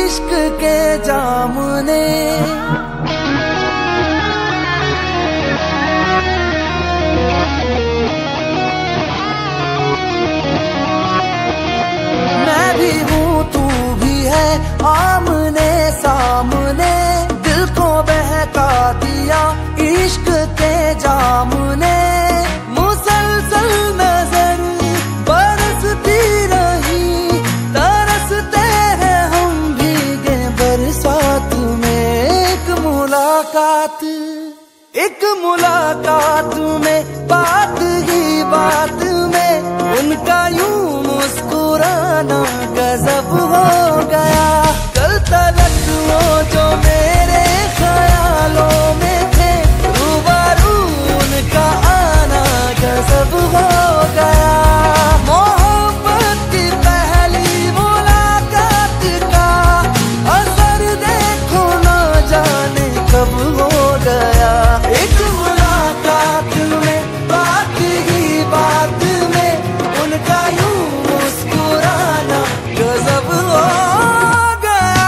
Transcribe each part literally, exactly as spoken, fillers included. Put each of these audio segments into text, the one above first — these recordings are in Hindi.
इश्क के जाम ने। मैं भी हूँ तू भी है आमने सामने, दिल को बहका दिया इश्क के जाम ने। मुसलसल नजर बरसती रही, तरसते हैं हम भीगे बरसात में। एक मुलाकात एक मुलाकात में, बात ही बात में उनका यूं मुस्कुराना गजब हो गया। कल तलक वो जो मेरे ख्यालों में थे, रूबरू उनका आना गजब हो गया। मोहब्बत की पहली मुलाकात का असर देखो ना जाने कब हो गया। एक मुलाकात में, बात ही बात में उनका यूं मुस्कुराना गजब हो गया।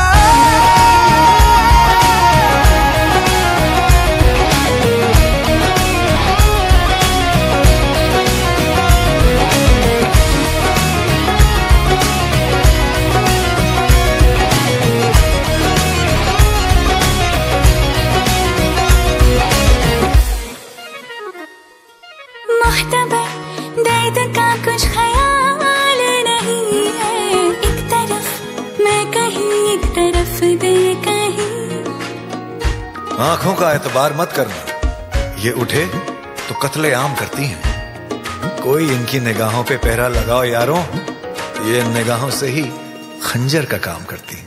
मुख्तबर दर्द का कुछ ख्याल नहीं है, एक तरफ मैं कहीं एक तरफ दिल कहीं। आंखों का एतबार मत करना, ये उठे तो कत्ले आम करती हैं। कोई इनकी निगाहों पे पहरा लगाओ यारों, ये निगाहों से ही खंजर का काम करती हैं।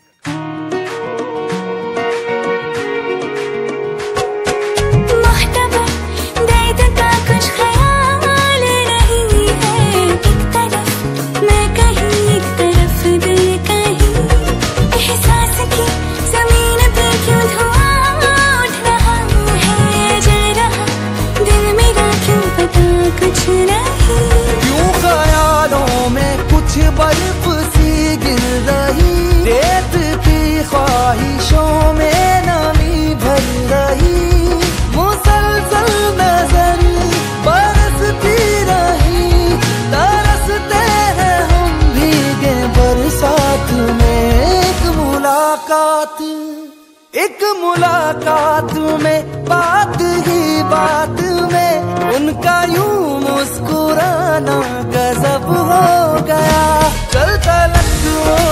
क्यों ख्यालों में कुछ बर्फ सी गिर रही, रेत की ख्वाहिशों में नमी भर रही। मुसलसल नजर बरसती रही, तरसते हैं हम भीगे बरसात में। एक मुलाकात एक मुलाकात में, बात ही बात में उनका यूं मुस्कुराना गजब हो गया। कल तलक